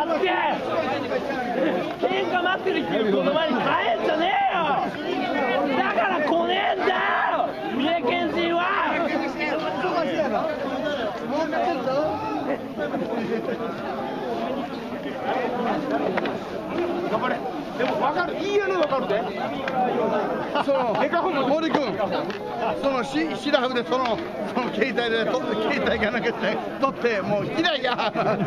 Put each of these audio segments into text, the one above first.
って喧嘩待ってるっていう言葉に変えんじゃねえよ。だから来ねえんだよ三重県人は。 頑張れ。でも分かる、いいよね、分かるで。その森君、そのシラフでその携帯で携帯がなくて撮ってもう嫌いやって。だ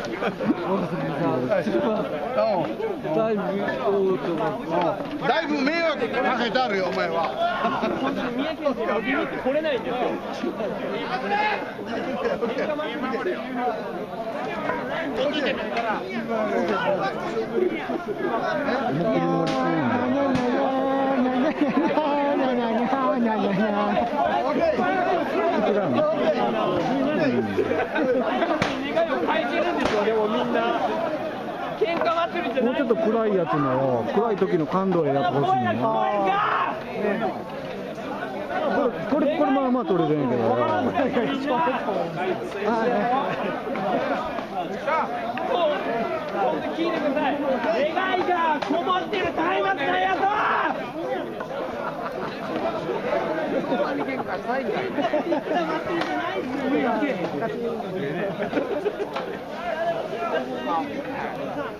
いぶ迷惑かけてあるよお前は。 三重県人はビビって来れないんですよ。喧嘩待ってるんじゃない。 もうちょっと暗いやつの暗い時の感動をやってほしいね。これまあまあ撮れてんけど。 聞いてください。願いがこもってる松明だよと。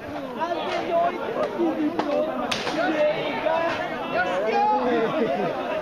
安全に置いてほしい。